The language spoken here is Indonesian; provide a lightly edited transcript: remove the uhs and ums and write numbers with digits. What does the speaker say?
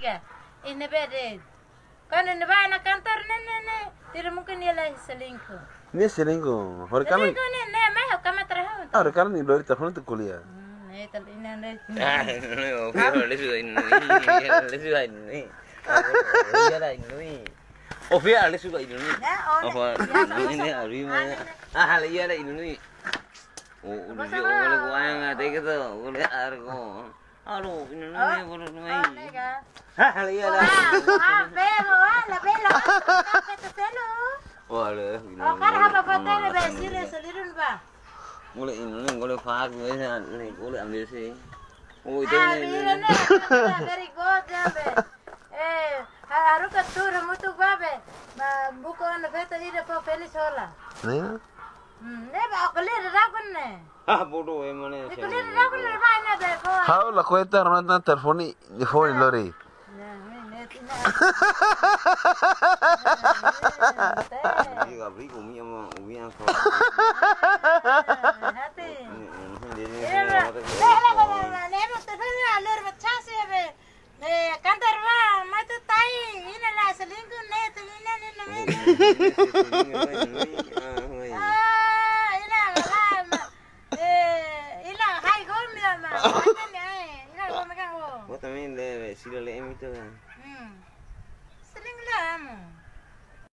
Ya, ini beda. Kan ini anak kantor nih, tidak mungkin dia lagi selingkuh. Ini selingkuh. Hari kami. Selingkuh nih, mah kamu terhau. Hari kami nih dari telepon itu kuliah. Nih, ini nih. Ovia ale suka ini. Apa ini hari mana? Iya ada ini. Oh, udah boleh gua yang ada gitu. Boleh argo. Aduh, ini boleh main. Hah, iya ada. Belo, kata selo. Boleh. Oh, kan apa foto ini besir selirun, Pak? Boleh ini, boleh fak, boleh ambil sih. Oh, itu ini. Very good, harus ketur mutu babe. Buku anda beta ide po feliz hola. Nih. Ba kulir rakun ne. Bodoh emangnya. Kulir rakun ne ba ina be ko. How la cuenta ronda telepon di phone lori. Iya, beli umi yang kau. Hati. Kantor ba, matu tai, ina la selingkuh ne tu ina. Ila hai gom ya ma. Ina gom kan wo. Vos también le silo le emito.